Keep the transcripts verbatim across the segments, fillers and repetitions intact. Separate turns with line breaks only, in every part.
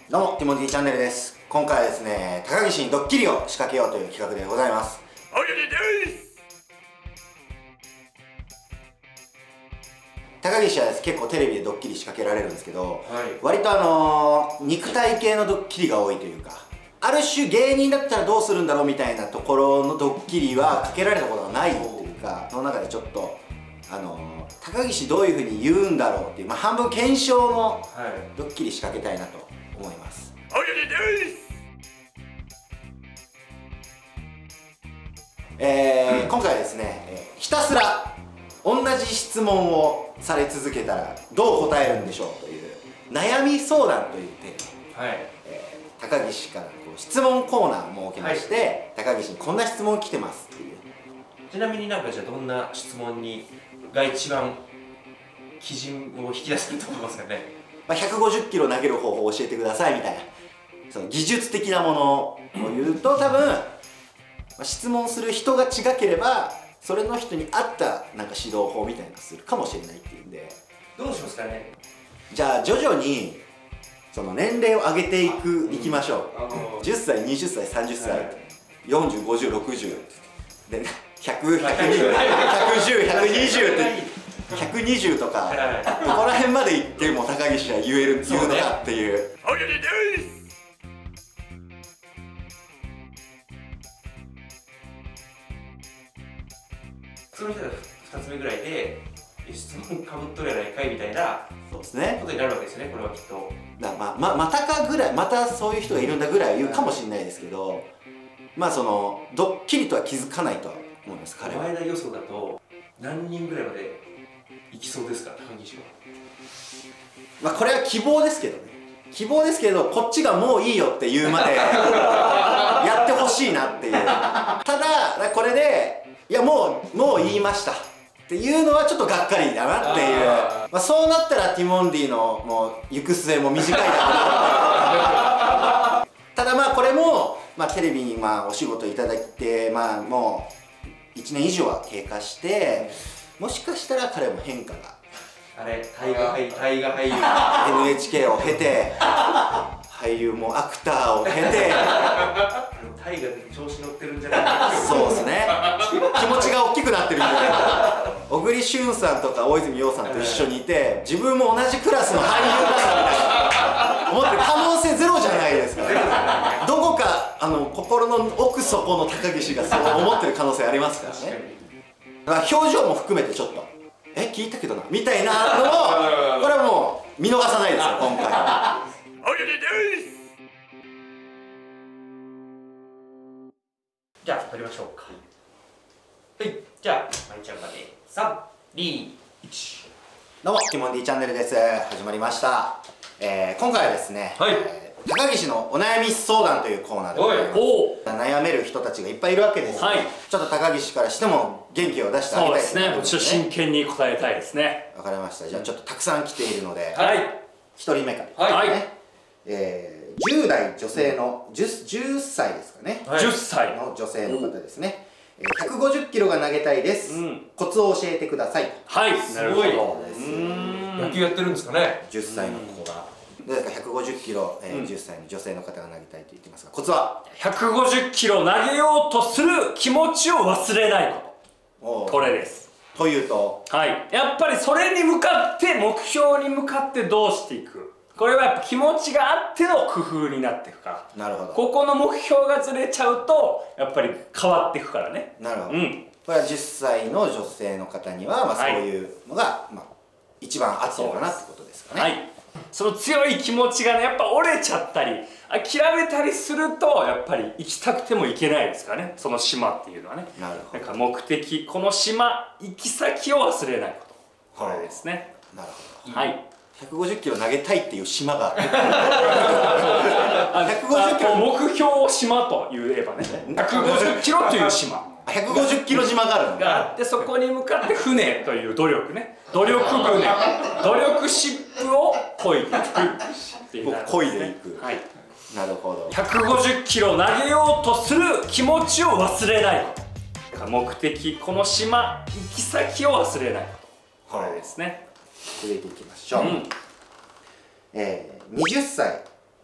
どうも、ティモンディチャンネルです。今回はですね、高岸にドッキリを仕掛けようという企画でございます。おやりです。高岸はです、結構テレビでドッキリ仕掛けられるんですけど、はい、割とあのー、肉体系のドッキリが多いというか、ある種芸人だったらどうするんだろうみたいなところのドッキリはかけられたことがないというか、その中でちょっとあのー、高岸どういうふうに言うんだろうっていう、まあ、半分検証のドッキリ仕掛けたいなと思います。おやりです。えー、今回はですね、えー、ひたすら同じ質問をされ続けたらどう答えるんでしょうという悩み相談というテーマ、はい、えー、高岸からこう質問コーナーを設けまして、はい、高岸にこんな質問来てますっていう。
ちなみになんかじゃあどんな質問にが一番基準を引き出せると思いますかね。
まあひゃくごじゅっキロ投げる方法を教えてくださいみたいな、その技術的なものを言うと多分、まあ、質問する人が違ければそれの人に合ったなんか指導法みたいなのするかもしれないっていうんで、
どうしますかね。じ
ゃあ徐々にその年齢を上げていくいきましょう、うん、じゅっさいにじゅっさいさんじゅっさい、はい、よんじゅうごじゅうろくじゅうでひゃく、ひゃくにじゅう、ひゃくじゅう、ひゃくにじゅうってひゃくにじゅうとかここら辺までいっても高岸は言える、言うのかっていう。おやりです。
その人がふたつめぐらいで質問かぶっとるやないかいみたいな、
そうですね、
ことになるわけですよね。これはきっと
だまままたかぐらい、またそういう人がいるんだぐらい言うかもしれないですけど、まあそのドッキリとは気づかないとは思います。彼は
前田予想だと何人ぐらいまでいきそうですか、高岸は。
まあこれは希望ですけどね、希望ですけど、こっちがもういいよって言うまでやってほしいなっていう。ただこれでいやもうもう言いましたっていうのはちょっとがっかりだなっていう。あ、まあそうなったらティモンディのもう行く末も短いだろうただまあこれも、まあ、テレビにまあお仕事いただいて、まあもういちねん以上は経過して、もしかしたら彼も変化が、
あれ大河俳優、大河俳優
エヌエイチケー を経て俳優もアクターを経て
大河で調子乗ってるんじゃないか。
そうですね、気持ちが大きくなってるんで小栗旬さんとか大泉洋さんと一緒にいて、自分も同じクラスの俳優だなみたいな思ってる可能性ゼロじゃないですか。どこかあの心の奥底の高岸がそう思ってる可能性ありますからね。だから表情も含めてちょっとえ聞いたけどなみたいなのをこれはもう見逃さないですよ今回は。おやりです。
じゃあ撮りましょうか。はい、じゃあまいちゃんまでさんにいち。
どうも、ティモンディチャンネルです。始まりました。えー、今回はですね、はい、えー、高岸のお悩み相談というコーナーでございます。悩める人たちがいっぱいいるわけです、はい、ちょっと高岸からしても元気を出してあげたい
ですね。そうですね、真剣に答えたいですね。
わかりました。じゃあちょっとたくさん来ているので、
はい、
ひとりめから、はい、ね、えー、じゅうだい女性の 10, じゅっさいですかね、
はい、じゅっさい
の女性の方ですね。ひゃくごじゅっキロが投げたいです、うん、コツを教えてください。
はい、
すごいです。野球やってるんですかね、
じゅっさいの子が。どうですか、ひゃくごじゅっキロ、えーうん、じゅっさいの女性の方が投げたいと言ってますが、コツは
ひゃくごじゅっキロ投げようとする気持ちを忘れないこと、これです。
というと、
はい、やっぱりそれに向かって目標に向かってどうしていく、これはやっぱ気持ちがあっての工夫になっていくから。
なるほど。
ここの目標がずれちゃうとやっぱり変わっていくからね。
なるほど、うん、これはじゅっさいの女性の方には、まあ、そういうのが、はい、まあ、一番合ってるかなってことですかね。はい、
その強い気持ちがね、やっぱ折れちゃったり諦めたりするとやっぱり行きたくても行けないですからね、その島っていうのはね。
なるほど。
だから目的、この島行き先を忘れないこと、これですね。
なるほど。
はい、
ひゃくごじゅっキロ投げたいっていう島がある。ひ
ゃくごじゅっキロ目標島と言えばね、ひゃくごじゅっキロという島、
ひゃくごじゅっキロ島があるの
があって、そこに向かって船という努力ね、努力船、努力シップを漕いでいくっていう、
漕いでいく。
はい、
なるほど。
ひゃくごじゅっキロ投げようとする気持ちを忘れないこと。だから目的、この島行き先を忘れないこと、これですね。
続いていきましょう。うん、えー、にじゅっさい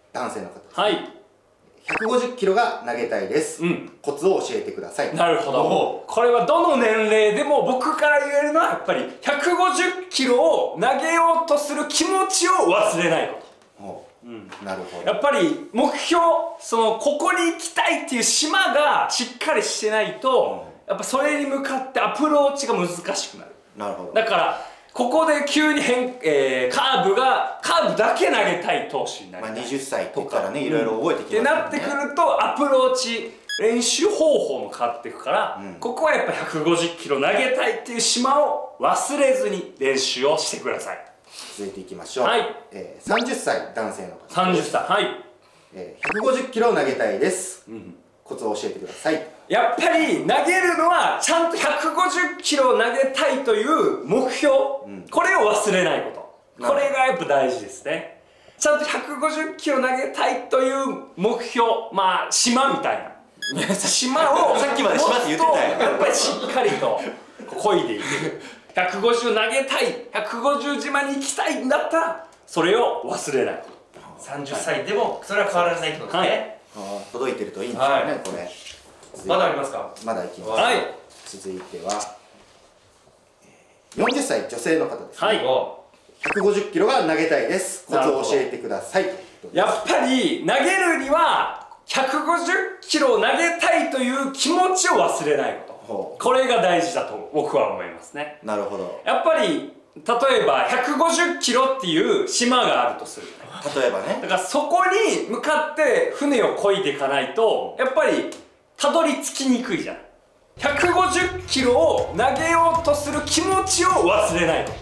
男性の方です。
はい。
ひゃくごじゅっキロが投げたいです。
うん。
コツを教えてください。
なるほど。これはどの年齢でも僕から言えるのはやっぱりひゃくごじゅっキロを投げようとする気持ちを忘れないこと。
ほう、うん、なるほど。
やっぱり目標、そのここに行きたいっていう島がしっかりしてないと、やっぱそれに向かってアプローチが難しくなる。
なるほど。
だからここで急に変、えー、カーブがカーブだけ投げたい投手になりたい。
まあにじゅっさいとかからね、いろいろ覚えてきます
からね。ってなってくるとアプローチ練習方法も変わっていくから、うん、ここはやっぱひゃくごじゅっキロ投げたいっていう島を忘れずに練習をしてください。
続いていきましょう。
はい。
えー、さんじゅっさい男性の方。
さんじゅっさい、はい。
えー、ひゃくごじゅっキロを投げたいです。うん、コツを教えてください。
やっぱり投げるのはちゃんとひゃくごじゅっキロを投げたいという目標、うん、これを忘れないこと。これがやっぱ大事ですね。ちゃんとひゃくごじゅっキロ投げたいという目標、まあ島みたいな島を
さっきまで島って言ってたよ。
やっぱりしっかりと漕いでいく。ひゃくごじゅう投げたい、ひゃくごじゅう島に行きたいんだったらそれを忘れない。
さんじゅっさいでもそれは変わらないってことですね。
はい、届いてるといいんですよね、はい、これ。
まだありますか？
まだいきます。
はい。
続いてはよんじゅっさい女性の方です、ね。
はい。
ひゃくごじゅっキロが投げたいです。コツを教えてください。
やっぱり投げるにはひゃくごじゅっキロを投げたいという気持ちを忘れないこと。これが大事だと僕は思いますね。
なるほど。
やっぱり例えばひゃくごじゅっキロっていう島があるとする。
例えばね。
だからそこに向かって船を漕いでいかないとやっぱりたどり着きにくいじゃん。ひゃくごじゅっキロを投げようとする気持ちを忘れないこと。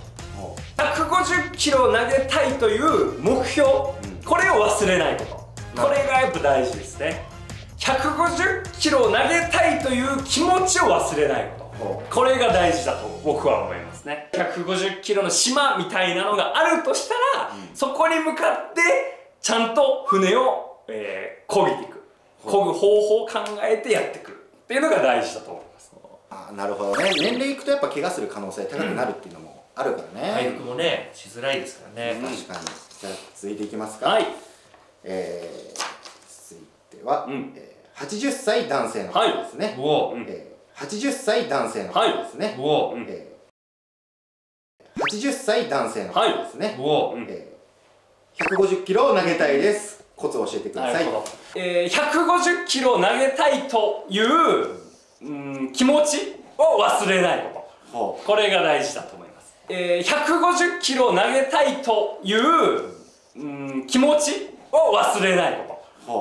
ひゃくごじゅっキロを投げたいという目標、うん、これを忘れないこと。これがやっぱ大事ですね。ひゃくごじゅっキロを投げたいという気持ちを忘れないこと。これが大事だと僕は思いますね。ひゃくごじゅっキロの島みたいなのがあるとしたら、うん、そこに向かってちゃんと船を、えー、漕ぎていく。漕ぐ方法を考えてやってくるっていうのが大事だと思います。
あ、なるほどね。年齢いくとやっぱ怪我する可能性高くなるっていうのもあるからね。
回復もねしづらいですからね。
確かに。じゃあ続いていきますか。
はい。
えー、続いては、うんえー、はちじゅっさい男性の方ですね。はい、えー、はちじゅっさい男性の方ですね。はい、えー、はちじゅっさい男性の方ですね。はい、えー、ひゃくごじゅっキロを投げたいです。コツを教えてください。
えー、ひゃくごじゅっキロを投げたいという、うん、気持ちを忘れないこと。これが大事だと思います。えー、ひゃくごじゅっキロを投げたいという、うん、気持ちを忘れないこと。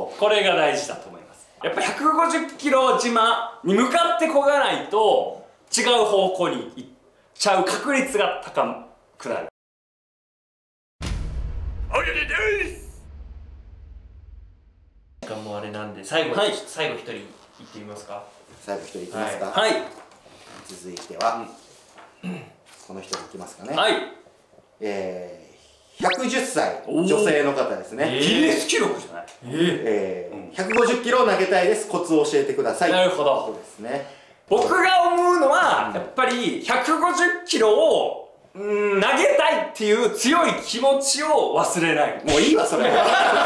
これが大事だと思います。やっぱひゃくごじゅっキロ島に向かって漕がないと違う方向に行っちゃう確率が高くなる。
時間もあれなんで最後、はい、最後一人行ってみますか。
最後一人いきますか。
はい。
続いては、うん、この人いきますかね。
はい。
えー、ひゃくじゅっさい女性の方ですね。
ギネス記録じゃない。
えー、ひゃくごじゅっキロを投げたいです。コツを教えてください。
なるほど。
そうですね。
僕が思うのは、うん、やっぱりひゃくごじゅっキロをうん投げたいっていう強い気持ちを忘れない。
もういいわそれ。これ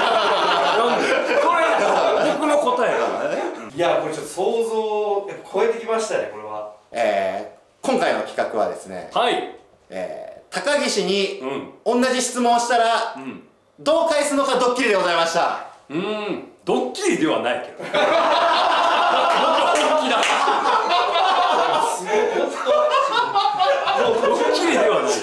僕の答えだ。
いやこれちょっと想像を超えてきましたねこれは。
えー、今回の企画はですね。
はい。
えー、高岸に同じ質問をしたら、うん、どう返すのかドッキリでございました。
うん、ドッキリではないけど。僕本気だ。すごい本当。ドッキリではない。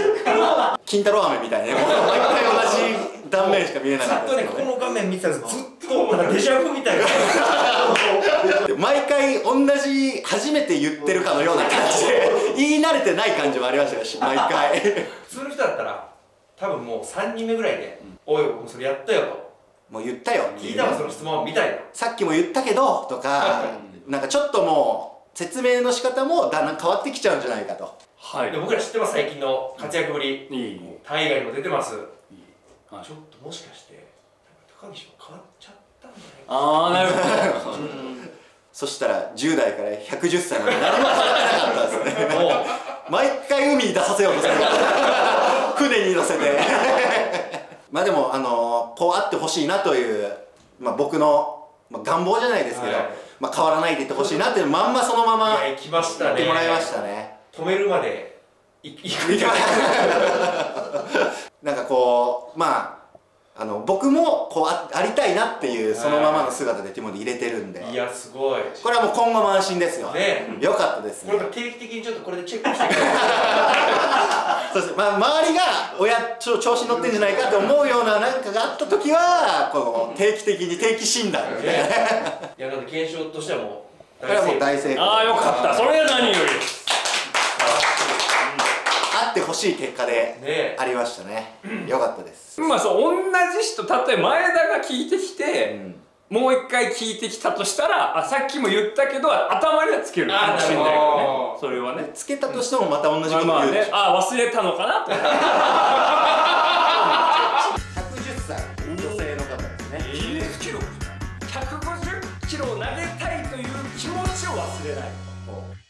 金太郎飴みたいなね。毎回同じ断面しか見えなかったですけどね。
ずっとねこの画面見てたんです。ずっとなんかデジャブみたいな。
毎回同じ初めて言ってるかのような感じで言い慣れてない感じもありましたし、毎回。
普通の人だったら多分もうさんにんめぐらいで「おいもうそれやったよ」と。
もう言ったよ。
聞いたわその質問みたいな。
さっきも言ったけどとか、なんかちょっともう説明の仕方もだんだん変わってきちゃうんじゃないかと。
はい。で僕ら知ってます最近の活躍ぶり。大河にも出てます。ちょっともしかして高岸も変わっちゃったんじゃないか。
ああなるほど。
そしたらじゅうだいからひゃくじゅっさいまで何も変わってなかったですね。もう毎回海に出させようとする。船に乗せて。 まあでもあのこうあってほしいなという、まあ、僕の、まあ、願望じゃないですけど、はい、まあ変わらないでいってほしいなっていうまんまそのまま
いや行きましたね、
言ってもらいましたね。
止めるまでい行くみたい
ななんかこうまああの僕もこう あ, ありたいなっていうそのままの姿でティモンディ入れてるんで、
いやすごい、
これはもう今後も安心ですよ
ね。
よかったですね。
これ定期的にちょっとこれでチェックしてくださ
いそうです、まあ、周りが親ちょ調子乗ってんじゃないかって思うような何かがあった時はこの定期的に定期診断みたいな、ね、
いやなんで検証としてはもう
これはもう大成功。
ああよかった、それが何より
あってほしい結果でありましたね。よかったです。
まあそう同じ人、例えば前田が聞いてきて、うん、もう一回聞いてきたとしたら、あさっきも言ったけど頭にはつけるかもしれないけどね。それはね
つけたとしてもまた同じこと言うでしょ。
ああ忘れたのかなと。
ひゃくじゅっさい女性の方ですね。
ギネス記録ひゃくごじゅっキロを投げたいという気持ちを忘れない。